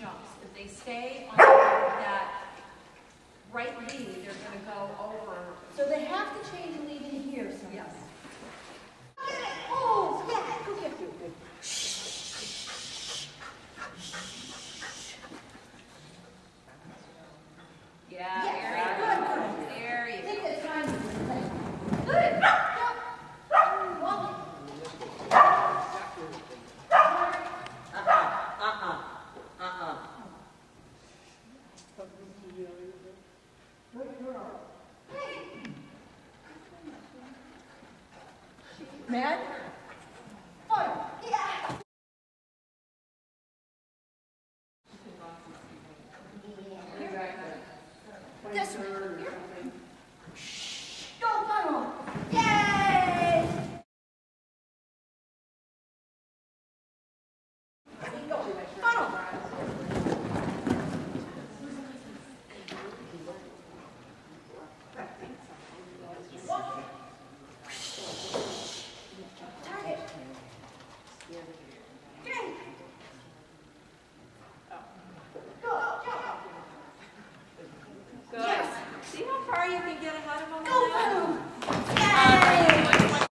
jumps. If they stay on that right lead, they're going to go over. So they have to change the lead in here somehow. Yes. Oh, yeah. Go get it. Yeah, Yes, very good. There you go. Take the time. Good. Mad? Fun. Yeah. This one. Here. Go funnel. Yay! Funnel. Target. Yay! Go. Good. Yes. See how far you can get ahead of them? Go.